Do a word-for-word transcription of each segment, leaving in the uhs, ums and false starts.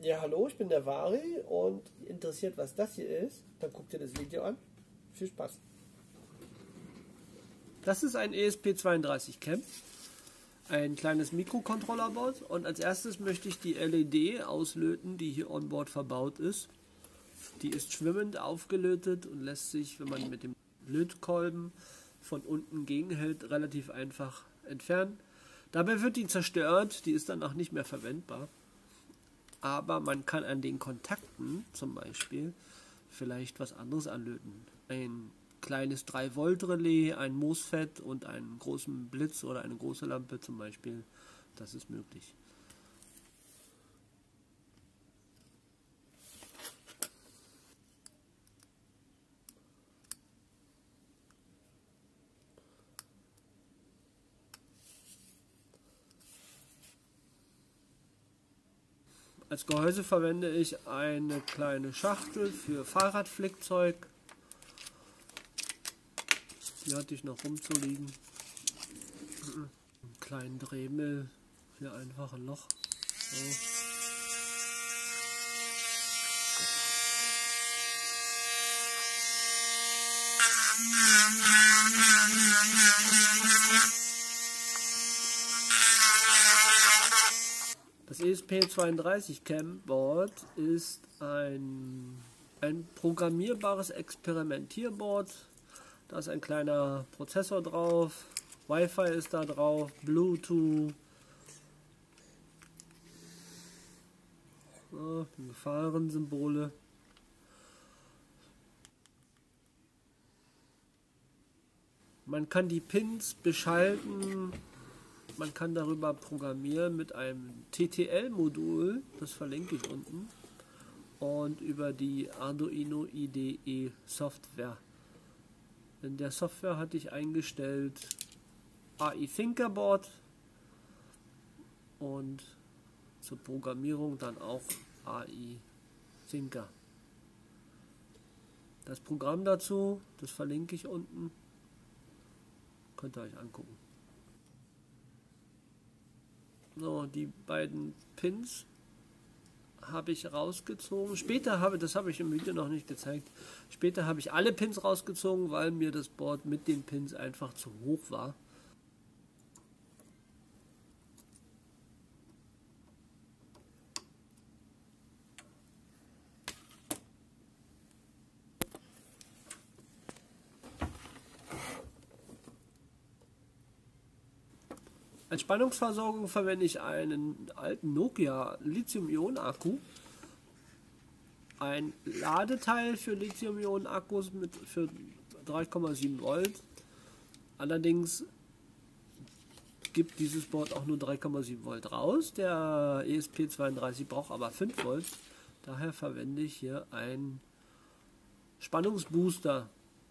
Ja, hallo, ich bin der Vari und interessiert, was das hier ist, dann guckt ihr das Video an. Viel Spaß. Das ist ein E S P zweiunddreißig Cam, ein kleines Mikrocontrollerboard, und als erstes möchte ich die L E D auslöten, die hier on board verbaut ist. Die ist schwimmend aufgelötet und lässt sich, wenn man mit dem Lötkolben von unten gegenhält, relativ einfach entfernen. Dabei wird die zerstört, die ist dann auch nicht mehr verwendbar. Aber man kann an den Kontakten zum Beispiel vielleicht was anderes anlöten. Ein kleines drei Volt Relais, ein MOSFET und einen großen Blitz oder eine große Lampe zum Beispiel. Das ist möglich. Als Gehäuse verwende ich eine kleine Schachtel für Fahrradflickzeug. Die hatte ich noch rumzuliegen. Einen kleinen Dremel für einfach ein Loch. So. Das E S P zweiunddreißig Cam Board ist ein, ein programmierbares Experimentierboard. Da ist ein kleiner Prozessor drauf, Wi-Fi ist da drauf, Bluetooth, so, Gefahrensymbole. Man kann die Pins beschalten. Man kann darüber programmieren mit einem T T L-Modul, das verlinke ich unten, und über die Arduino I D E Software. In der Software hatte ich eingestellt A I Thinkerboard und zur Programmierung dann auch A I Thinker. Das Programm dazu, das verlinke ich unten, könnt ihr euch angucken. So, die beiden Pins habe ich rausgezogen. Später habe, das habe ich im Video noch nicht gezeigt, später habe ich alle Pins rausgezogen, weil mir das Board mit den Pins einfach zu hoch war. Als Spannungsversorgung verwende ich einen alten Nokia Lithium-Ionen-Akku, ein Ladeteil für Lithium-Ionen-Akkus mit für drei Komma sieben Volt. Allerdings gibt dieses Board auch nur drei Komma sieben Volt raus. Der E S P zweiunddreißig braucht aber fünf Volt. Daher verwende ich hier einen Spannungsbooster.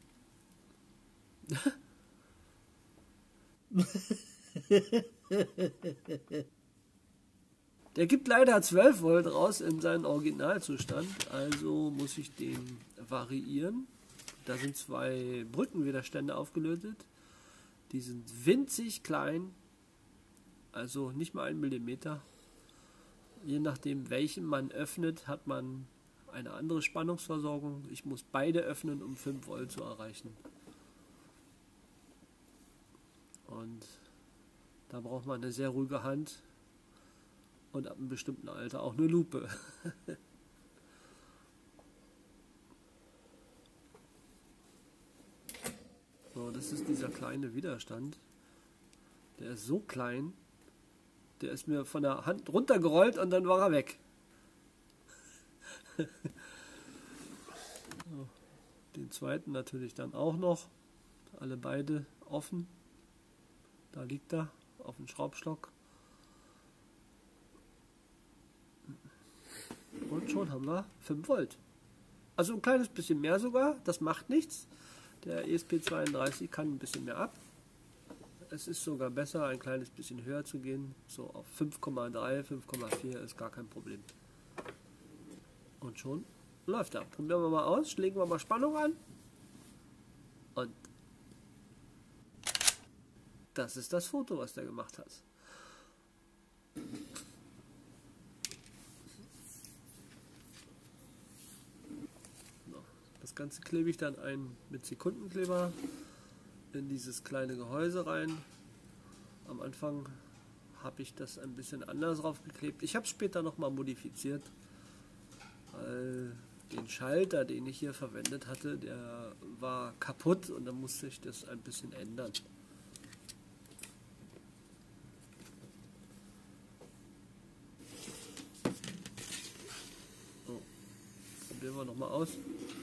Der gibt leider zwölf Volt raus in seinen Originalzustand, also muss ich den variieren. Da sind zwei Brückenwiderstände aufgelötet, die sind winzig klein, also nicht mal ein Millimeter. Je nachdem welchen man öffnet, hat man eine andere Spannungsversorgung. Ich muss beide öffnen, um fünf Volt zu erreichen. Und da braucht man eine sehr ruhige Hand und ab einem bestimmten Alter auch eine Lupe. So, das ist dieser kleine Widerstand. Der ist so klein, der ist mir von der Hand runtergerollt und dann war er weg. So, den zweiten natürlich dann auch noch. Alle beide offen. Da liegt er auf dem Schraubstock. Und schon haben wir fünf Volt. Also ein kleines bisschen mehr sogar, das macht nichts. Der E S P zweiunddreißig kann ein bisschen mehr ab. Es ist sogar besser, ein kleines bisschen höher zu gehen. So auf fünf Komma drei, fünf Komma vier ist gar kein Problem. Und schon läuft er. Probieren wir mal aus, legen wir mal Spannung an. Und das ist das Foto, was der gemacht hat. Das Ganze klebe ich dann ein mit Sekundenkleber in dieses kleine Gehäuse rein. Am Anfang habe ich das ein bisschen anders drauf geklebt. Ich habe es später nochmal modifiziert. Weil den Schalter, den ich hier verwendet hatte, der war kaputt und dann musste ich das ein bisschen ändern. So, probieren wir nochmal aus.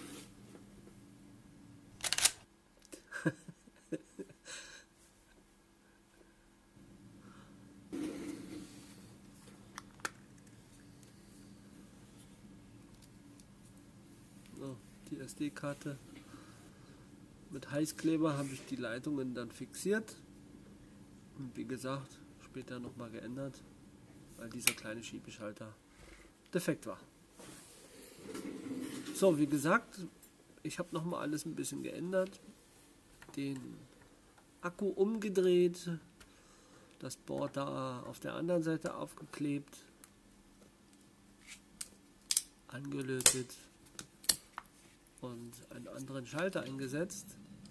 So, die S D-Karte. Mit Heißkleber habe ich die Leitungen dann fixiert. Und wie gesagt, später nochmal geändert, weil dieser kleine Schiebeschalter defekt war. So, wie gesagt, ich habe nochmal alles ein bisschen geändert. Den Akku umgedreht, das Board da auf der anderen Seite aufgeklebt, angelötet und einen anderen Schalter eingesetzt.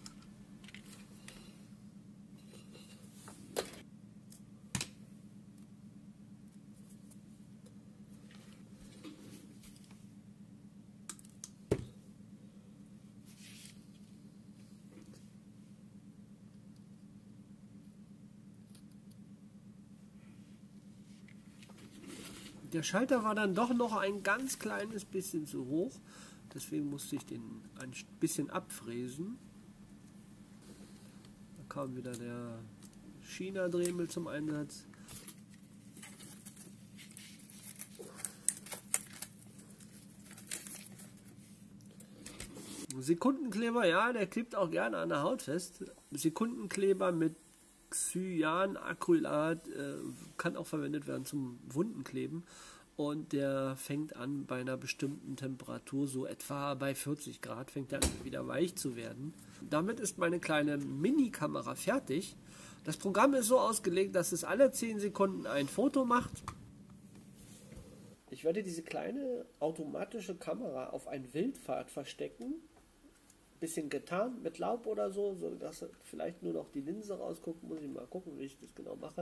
Der Schalter war dann doch noch ein ganz kleines bisschen zu hoch, deswegen musste ich den ein bisschen abfräsen. Da kam wieder der China-Dremel zum Einsatz. Sekundenkleber, ja, der klebt auch gerne an der Haut fest. Sekundenkleber mit Cyanacrylat äh, kann auch verwendet werden zum Wundenkleben und der fängt an bei einer bestimmten Temperatur, so etwa bei vierzig Grad, fängt er an wieder weich zu werden. Damit ist meine kleine Mini-Kamera fertig. Das Programm ist so ausgelegt, dass es alle zehn Sekunden ein Foto macht. Ich werde diese kleine automatische Kamera auf ein Wildpfad verstecken. Bisschen getarnt mit Laub oder so, so dass vielleicht nur noch die Linse rausguckt. Muss ich mal gucken, wie ich das genau mache.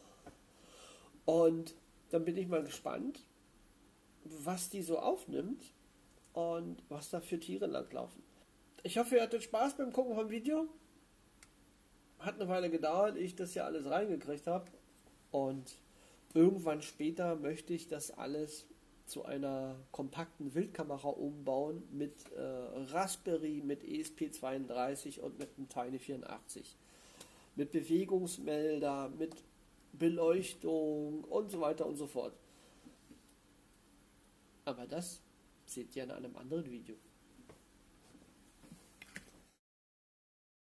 Und dann bin ich mal gespannt, was die so aufnimmt und was da für Tiere langlaufen. Ich hoffe, ihr hattet Spaß beim Gucken vom Video. Hat eine Weile gedauert, ehe ich das ja alles reingekriegt habe. Und irgendwann später möchte ich das alles zu einer kompakten Wildkamera umbauen mit äh, Raspberry, mit E S P zweiunddreißig und mit einem Tiny vierundachtzig. Mit Bewegungsmelder, mit Beleuchtung und so weiter und so fort. Aber das seht ihr in einem anderen Video.